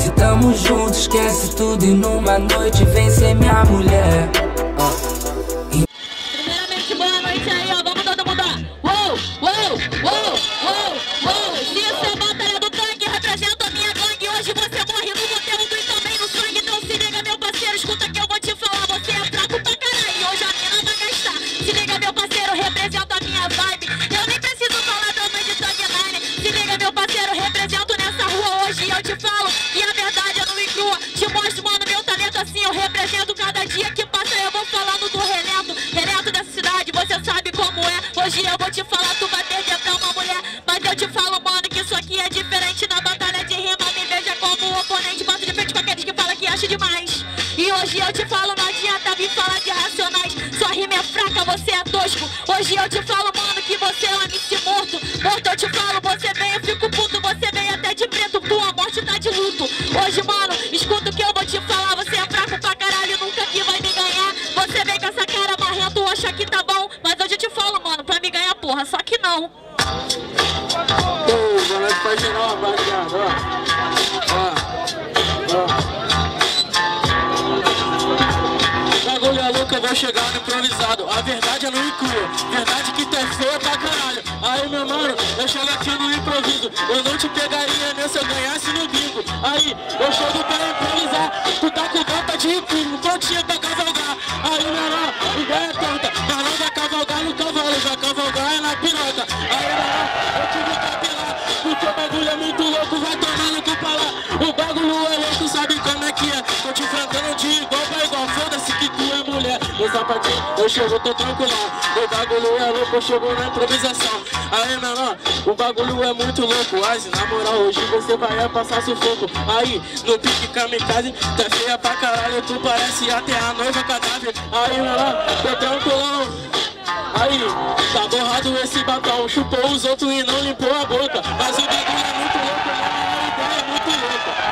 Se tamo juntos, esquece tudo e numa noite vem ser minha mulher. Primeiramente, boa noite aí, ó. Vamos todo mundo, ó. Uou, uou, uou, uou, uou. Se isso é batalha do tanque, representa a minha gangue. Hoje você morre no conteúdo e também no sangue. Então se liga, meu parceiro, escuta que eu vou te falar. Você é fraco pra caralho e hoje a mina vai gastar. Se liga, meu parceiro, representa a minha vibe. Eu nem preciso falar também de tagline. Se liga, meu parceiro, represento nessa rua. Hoje eu te falo e a verdade eu não me crua. Te mostro, mano, meu talento assim. Eu represento cada dia que passa. Eu vou falando do Renato dessa cidade, você sabe como é. Hoje eu vou te falar, tu vai perder pra uma mulher. Mas eu te falo, mano, que isso aqui é diferente. Na batalha de rima, me veja como oponente. Bato de frente com aqueles que falam que acha demais. E hoje eu te falo, não adianta vir falar de Racionais. Sua rima é fraca, você é tosco. Hoje eu te falo, mano, que você é um MC morto. Morto eu te falo, você vem, eu fico puto. Você vem até de preto, tua morte tá de luto. Hoje, mano, escuta o que eu vou te falar. Você é fraco pra caralho, nunca que vai me ganhar. Você vem com essa cara marrento, acha que tá bom. Mas hoje eu te falo, mano, pra me ganhar, porra, só que não. Boa noite pra geral, rapaziada, Bagulho é louco, eu vou chegar no improvisado. A verdade é no incrua, verdade que tu é feia pra caralho. Aí, meu mano, eu chego aqui no improviso. Eu não te pegaria nem se eu ganhasse no bingo. Aí, eu chego pra improvisar. Tu tá com gata de impulso, prontinha pra cavalgar. Aí, meu irmão, ideia é tonta. Mas não vai cavalgar no cavalo, vai cavalgar é na piroca. Aí, meu irmão, eu tive que apelar. Porque o bagulho é muito louco, vai tomar no cu pra lá. O bagulho é louco, sabe como é que é? Tô te enfrentando de igual pra igual. Foda-se que tu é mulher. Meu sapatinho, eu chego, tô tranquilão. O bagulho é louco, eu chego na improvisação. Aí, menor, o bagulho é muito louco. Aze, na moral, hoje você vai passar sufoco. Aí, no pique kamikaze, tá feia pra caralho. Tu parece até a noiva cadáver. Aí, menor, tô tranquilão. Aí, tá borrado esse batom. Chupou os outros e não limpou a boca. Mas o bagulho é muito louco, mano, a ideia é muito louca.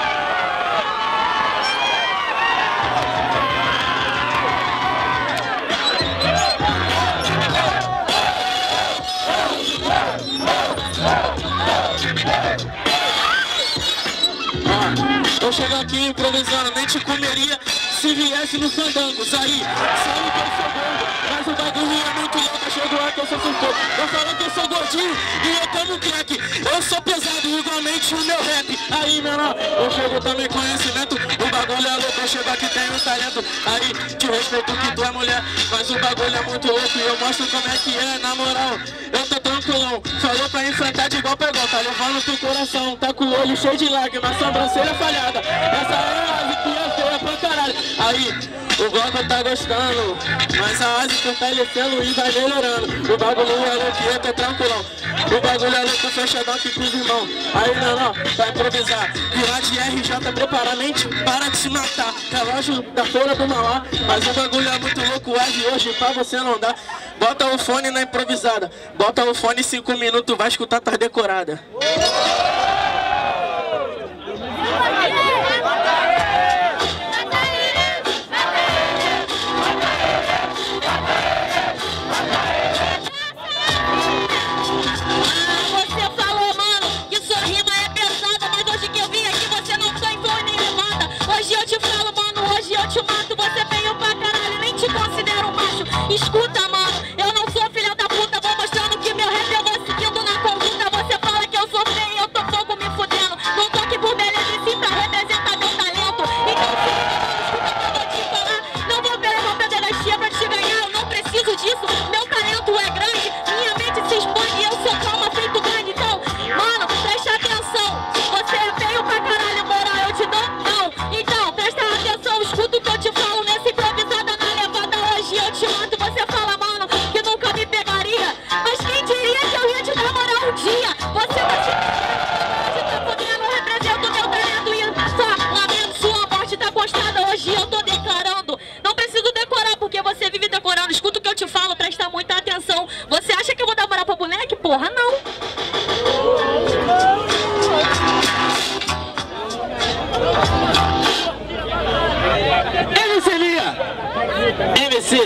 Eu chego aqui improvisando, nem te comeria se viesse no Fandangos. Aí, sabe que eu sou gordo, mas o bagulho é muito louco. Eu chego aqui, eu sou sufoco. Eu falo que eu sou gordinho e eu tomo crack. Eu sou pesado, igualmente o meu rap. Aí, menor, eu chego também conhecimento. O bagulho é louco, eu chego aqui, tenho talento. Aí, te respeito que tu é mulher, mas o bagulho é muito louco e eu mostro como é que é, na moral. Eu tô tranquilão, falou pra enfrentar de igual pra igual. Tá levando pro coração, tá com o olho cheio de lágrimas, sobrancelha falhada. Essa é a asa que é feia pra caralho. Aí, o Globo tá gostando, mas a asa tá fortalecendo e vai melhorando. O bagulho é louco e eu tô tranquilão. O bagulho é louco, fechadão aqui pros irmãos. Aí, não, vai improvisar. Virar de RJ, prepara a mente, para de se matar. Relógio da folha do Mauá, mas o bagulho é muito louco. Hoje pra você não dá. Bota o fone na improvisada. Bota o fone 5 minutos, vai escutar tua decorada. Escuta, mano, eu não sou filha da puta. Vou mostrando que meu rap eu vou seguindo na conduta. Você fala que eu sou feio, eu tô pouco me fudendo. Não tô aqui por beleza e sim pra representar meu talento. Então se liga, mano, escuta que eu vou te falar. Não vou perder a chia pra te ganhar, eu não preciso disso. Meu talento é grande, minha mente se expande e eu sou calma feito grande. Então, mano, presta atenção. Você é feio pra caralho, moral, eu te dou? Não. Então, presta atenção, escuta o que eu te falo nessa improvisada na levada. Hoje eu te mato. Você fala, mano, que nunca me pegaria. Mas quem diria que eu ia te dar moral um dia? Você tá podendo, eu represento meu talento e só lamento, sua morte tá postada. Hoje eu tô declarando. Não preciso decorar, porque você vive decorando. Escuta o que eu te falo, presta muita atenção. Você acha que eu vou dar moral pra boneca? Porra, não. MC Lia! MC!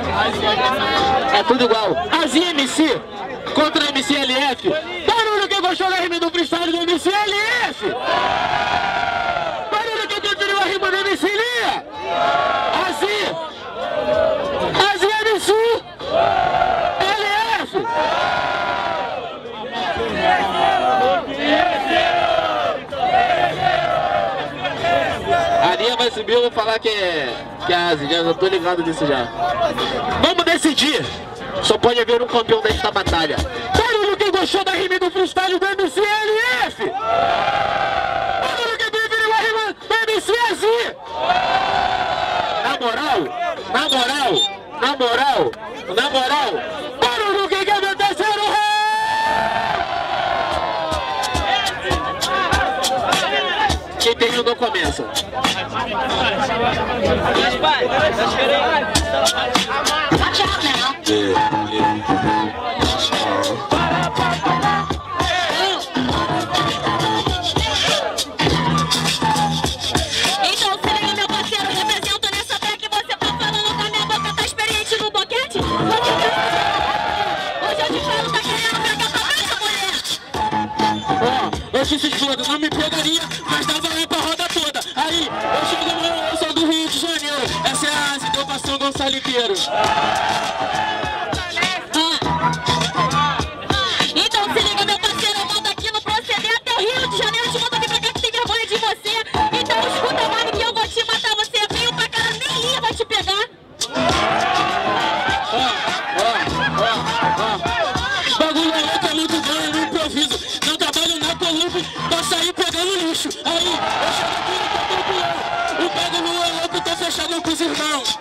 É tudo igual. Azinha MC contra MC LF. Barulho que gostou da rima do freestyle do MC LF? Barulho quem preferiu a rima do MC Lia? Azia MC LF. A Lia vai subir, eu vou falar que é Azia, já tô ligado nisso já. Vamos decidir. Só pode haver um campeão desta batalha. Barulho quem gostou da rima do freestyle do MC LF? Barulho quem preferiu a rima do MC Azia? Na moral, barulho quem quer ver terceiro rei? Quem terminou começa. Watch out now. Então se liga, meu parceiro, represento nessa track. Você tá falando com a minha boca, tá experiente no boquete? Hoje eu te falo, tá querendo pegar tua cabeça, mulher? Eu te explodo, não me pegaria, mas dava lá pra roda toda. Aí, eu chego no eu sou do Rio de Janeiro. Essa é a Ásia, deu pra São Gonçalo inteiro. Então se liga, meu parceiro, eu mando aqui no proceder até o Rio de Janeiro. Te mando aqui pra cá que tem vergonha de você. Então escuta, mano, que eu vou te matar. Você veio pra cá, nem Lia vai te pegar. Bagulho louco é muito bom, eu não improviso. Não trabalho na Columbo pra sair pegando lixo. Aí, eu chego aqui no campeão. O bagulho é louco, tô fechado com os irmãos.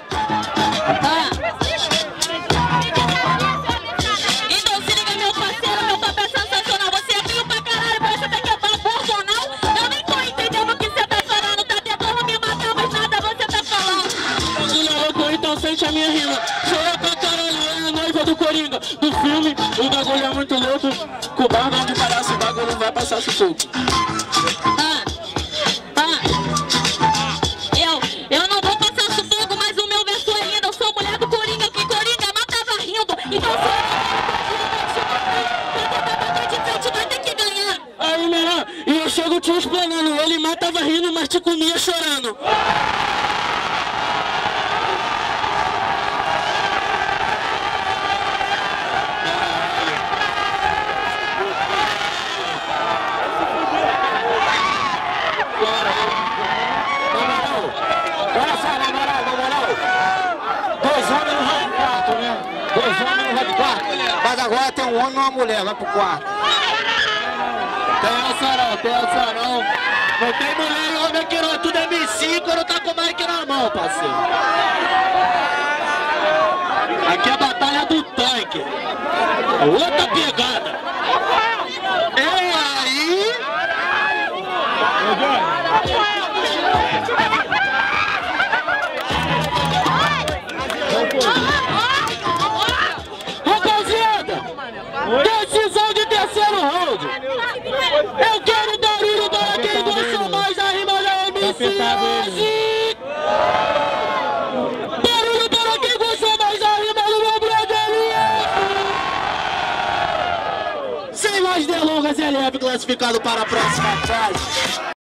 Então se liga, meu parceiro, meu papo é sensacional. Você veio pra caralho, parece até que é proporcional. Eu nem tô entendendo o que você tá falando. Tá tentando me matar, mas nada você tá falando. Bagulho é louco, então sente a minha rima. Sou eu pra caralho, é a noiva do Coringa. Do filme, o bagulho é muito louco. Com o barba de palhaço, o bagulho vai passar sufoco. Eu não vou passar sufoco, mas o meu verso é lindo. Eu sou mulher do Coringa, que Coringa matava rindo. Então se eu não bater de frente, vai ter que ganhar. Aí, menor, e eu chego te explanando. Ele matava rindo, mas te comia chorando. Olha só, na moral. 2 homens no vai pro quarto, né? 2 homens no vai pro quarto. Mas agora tem um homem e uma mulher, vai pro quarto. Tem essa não. Não tem mulher e homem aqui não, tudo é MC quando tá com o mic na mão, parceiro. Aqui é a batalha do tanque. Outra pegada. É aí. Rapaziada, decisão de terceiro round. Eu quero barulho para quem gostou mais da rima da MC Azia. Barulho para quem gostou mais da rima do meu brother LF. Sem mais delongas, LF classificado para a próxima fase.